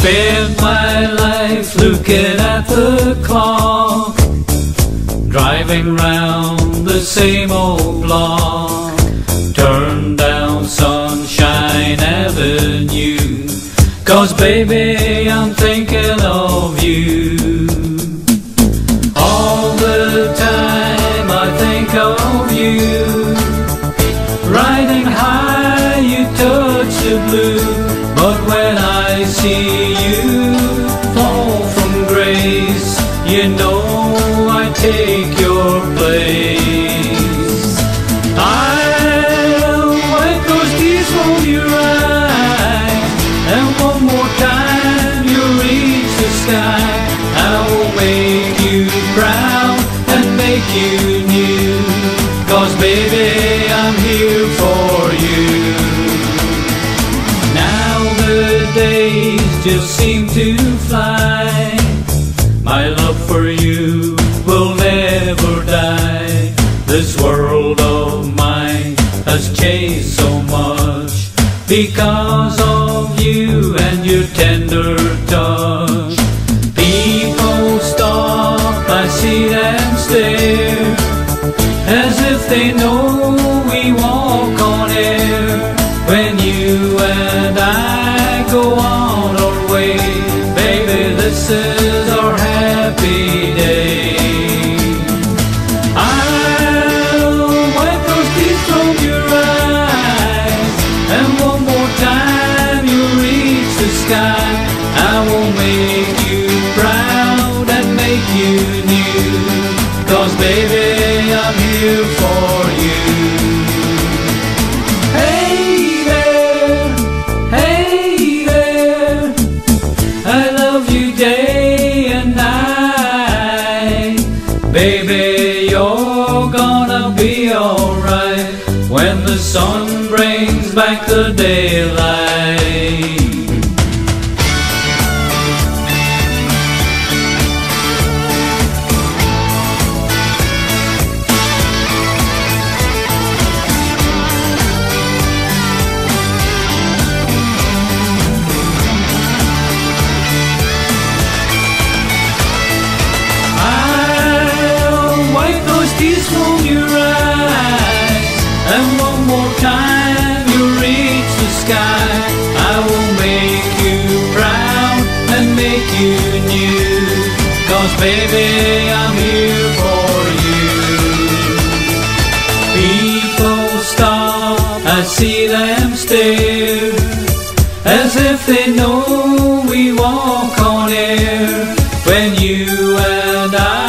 spent my life looking at the clock, driving round the same old block. Turn down Sunshine Avenue, 'cause baby I'm thinking of you. All the time I think of you, riding high you touch the blue. But when I see you fall from grace, you know I take your place. I'll wipe those tears from your eyes, and one more time you'll reach the sky. I will make you proud and make you new, 'cause baby I'm here for you. Now the days just seem to fly, my love for you will never die. This world of mine has changed so much because of you and your tender touch. People stop, I see them stare, as if they know we walk on air. When you and I go on our way, baby, this is our happy day. I'll wipe those tears from your eyes, and one more time you'll reach the sky. I will make you proud and make you new, 'cause baby I'm here for you. Hey there, I love you day and night. Baby, you're gonna be alright when the sun brings back the daylight. Tears from your eyes, and one more time you'll reach the sky. I will make you proud and make you new, 'cause baby I'm here for you. People stop, I see them stare, as if they know we walk on air. When you and I